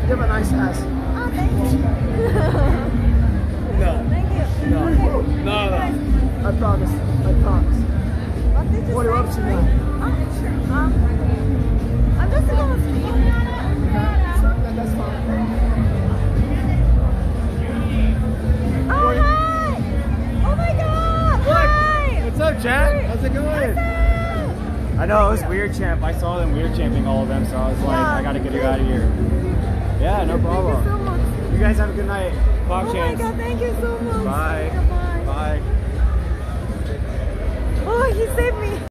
You have a nice ass. Oh, thank you. No. Thank you. No. No. I promise. I promise. What did you What are you up to now? I'm just going to sleep. That's fine. Oh, hi! Oh my god! Hi! What's up, chat? How's it going? I know, it was weird champ. I saw them weird champing all of them, so I was like, I gotta get you out of here. Yeah, no problem. Thank you so much. You guys have a good night. Bob Oh champs. my god, thank you so much. Bye. Bye. Bye. Oh, he saved me.